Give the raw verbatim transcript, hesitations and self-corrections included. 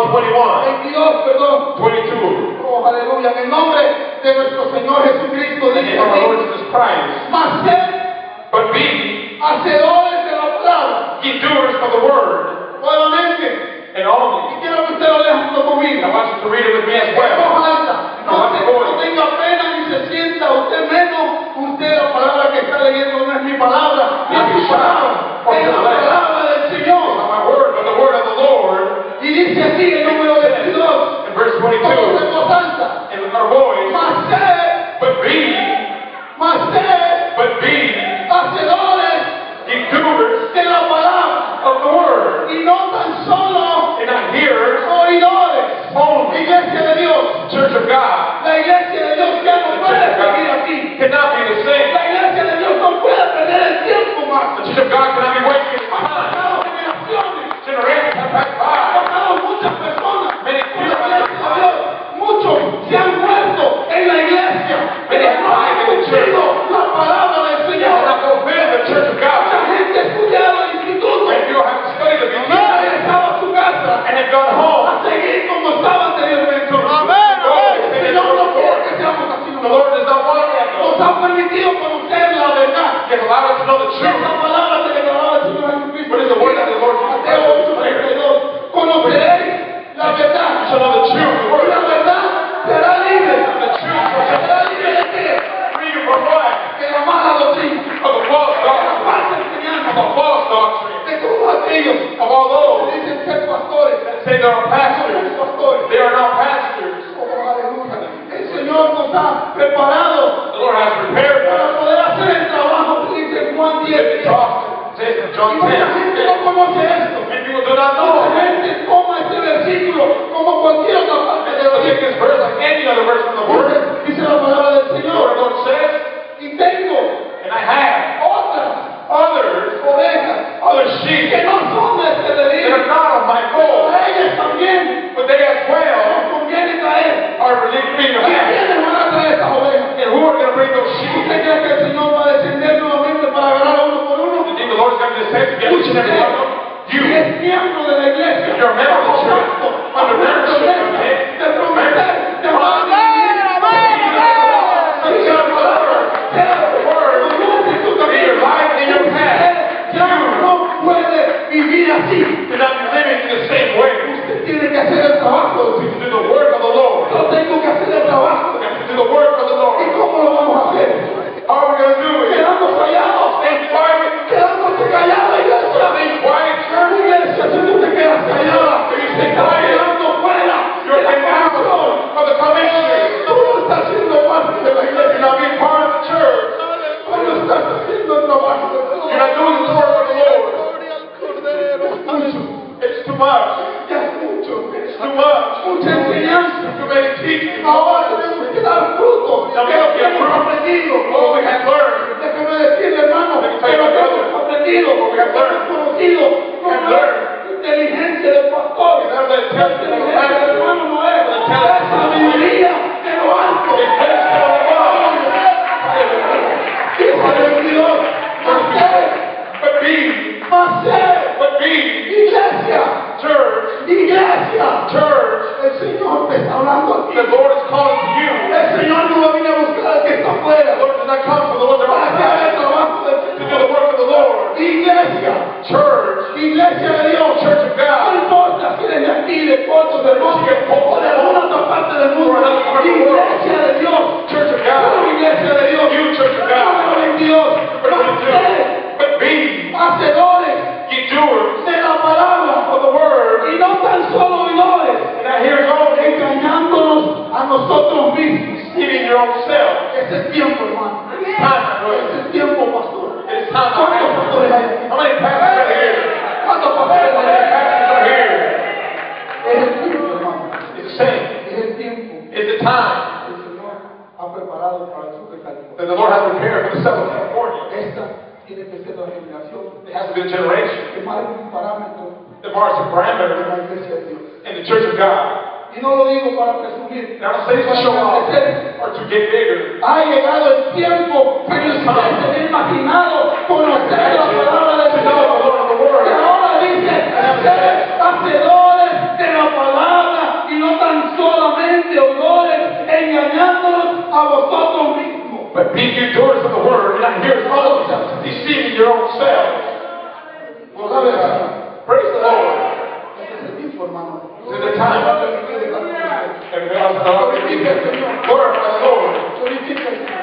twenty-one. veintidós, perdón. twenty-two. Oh, aleluya. En el nombre de nuestro Señor Jesucristo In the dice name of our Lord así: Jesus Christ. mas sed But be hacedores de la palabra. ye doers of the word, Nuevamente. and only. Y quiero que usted lo lea junto conmigo. I want you to read it with me as En well. voz alta. No, te- no tenga pena ni se sienta usted menos. Usted, la palabra que está leyendo no es mi palabra, ni es su palabra. Es la palabra del Señor. Not my word, but the word of the Lord. Y dice así el número veintidós. In verse Todos twenty-two. en voz alta. In our voice. Mas sed, But be, mas sed but be hacedores ye doers de la palabra. of the word, Y no tan solo and not hearers oidores. only. Iglesia de Dios. Church of God La iglesia de Dios ya no puede seguir así. cannot be the same. La iglesia de Dios no puede perder el tiempo más. The church of God cannot be wasting its Han time. pasado generaciones. Generations have passed Han by. pasado muchas personas. Many Por la iglesia de Dios. Muchos se han muerto en la iglesia. Pero no han cumplido la palabra del They Señor. have not fulfilled the church of La God. gente ha estudiado en institutos. And you have studied the Y ha beginning regresado a su casa and have gone home. a seguir como estaba anteriormente. Amén, amén. El Señor no quiere que seamos así. The Lord does not want that. Nos ha permitido conocer la verdad. He has allowed us to know the truth. Esta palabra que declaraba el Señor Jesucristo. What is the word that the Lord Mateo ocho, treinta y dos. Conoceréis la verdad. You shall know the truth, the Y word. la verdad será libre. The truth shall set ¿Será libre de qué? free you from what? De la mala doctrina. Of the false De la doctrine. falsa Of enseñanza. the false doctrine. De todos aquellos Of all que those dicen ser pastores. that say they are Somos pastors. pastores. They are not pastors. Oh, aleluya. El Señor nos ha preparado The Lord has prepared para us. poder hacer el trabajo que dice Juan It diez. talks, says in Y John mucha gente no ten. conoce esto. And people do not Mucha know. gente toma este versículo como cualquier otra parte And de they la will take Biblia. this verse like any other verse from the word. Dice la palabra del The Señor. word of the Lord says, Y tengo and I have otras others, ovejas other que sheep no son de este that are redil. not of my Pero fold, a ellas también but they as well nos conviene traer. are relieved me ¿Y of that. quiénes van a traer estas ovejas? And who are going to bring those sheep? ¿Usted cree que el Señor va a descender nuevamente para agarrar a uno por uno? You think the Lord's going to descend to get each and every one of them? Si You, es miembro de la iglesia, you're a member of the bajo church, pacto, under bajo membership, promesa okay? de prometer, de amar a Amén, amén, y que la palabra sea tu luz y tu Be your light and your path. Usted ya no puede vivir así. You're not living in the same way. Usted tiene que hacer el trabajo del You Señor. do the work of the Lord. Yo tengo que hacer el trabajo. You have to do the work of the ¿Y Lord. cómo lo vamos a hacer? How are we going to do it? Quedando callados. Stay quiet. Quedándote callado, iglesia. Stay quiet, church. Iglesia, si tú te quedas callada, te estás quedando fuera You're de la getting out comisión. of the commission. Tú no estás siendo parte de la You're iglesia. not being part of the church. Tú no estás haciendo el trabajo del You're Señor. not doing the work of the Lord. Mucho. It's too much. Ya es mucho. It's too much. Mucha enseñanza. Too many teachings. Ahora tenemos que dar fruto de lo que hemos aprendido. All we have learned. Déjame decirle, hermano, que lo que hemos aprendido, lo que hemos conocido, no es inteligencia del pastor, la inteligencia del hermano no es, es sabiduría de lo alto. Hijo de Dios, But be, más ser, but be, iglesia, church, iglesia. church. El Señor te está hablando aquí. The Lord is calling to you. El Señor no va a venir a buscar al que está afuera. The Lord does not come for the ones that are Para que haga el outside trabajo del to do Señor. the work of the Lord. Iglesia, Church, iglesia de Dios, church of no God. importa si eres de aquí, de Puerto del Monte o de alguna otra parte del mundo. Iglesia de Dios, Church of pero God. iglesia de Dios. You, church of Número God. veintidós. Verse Mas twenty-two. But be hacedores ye doers de la palabra of the word, y no tan solo oidores, and not hearers only, engañándonos a nosotros mismos. deceiving your own self. Es el tiempo, hermano. It's time, my Es brother. el tiempo, pastor. It's time. ¿Cuántos pastores hay aquí? How many pastors are here? ¿Cuántos How pastores many hay aquí? pastors are here? Es el tiempo, hermano. It's the same. Es el tiempo. It's the time El Señor ha preparado para el sur de California. that the Lord has prepared for the south of California. Esta tiene que ser la generación It has to be a generation que marque un parámetro that marks a de parameter la iglesia de Dios. in the church of God. Y no lo digo para presumir, And I don't say this to show off crecer. or to get bigger. Ha llegado el tiempo que usted se había imaginado conocer la palabra del To know the Señor. Lord of the Y Word. ahora dice, ser hacedores de la palabra But be you doers of the word, and not hearers only, deceiving your own selves. Gloria al Señor. Praise the Lord. Este es el tiempo, hermano. To the time. Glorifica al Señor. And God, glorify the Lord. Glorifica al Señor.